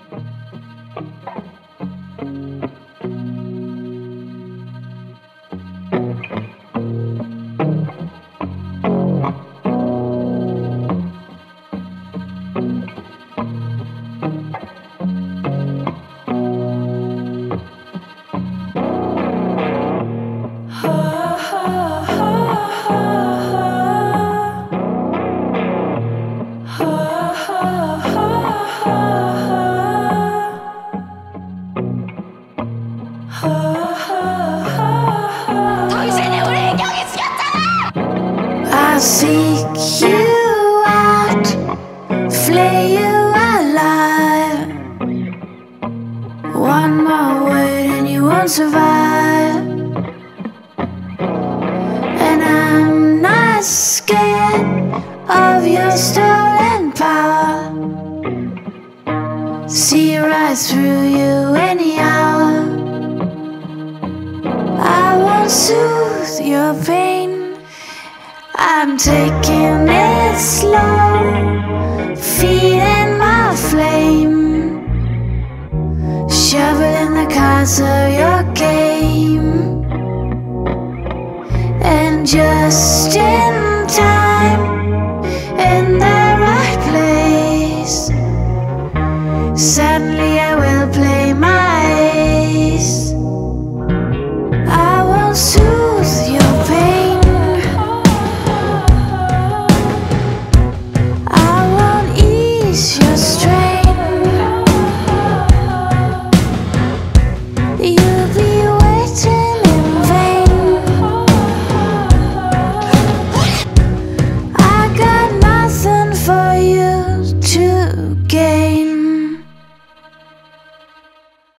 I'll seek you out, flay you alive. One more word and you won't survive. And I'm not scared of your stolen power. See right through you any hour. I won't soothe your pain, I'm taking it slow, feeding my flame, shoveling the cards of your game. And just in time, in the right place, suddenly